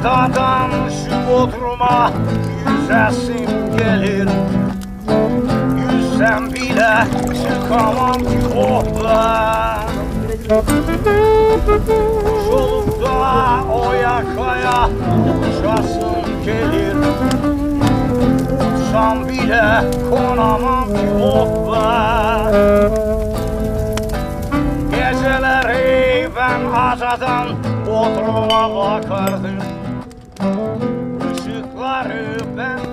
Adadan şu Bodrum'a yüzesim gelir. Yüzsem bile çıkamam oh be. Yolda o yakaya uçasım gelir. Uçsam bile konamam oh be. Geceleri ben adadan Bodrum'a bakardım. Işıkları ben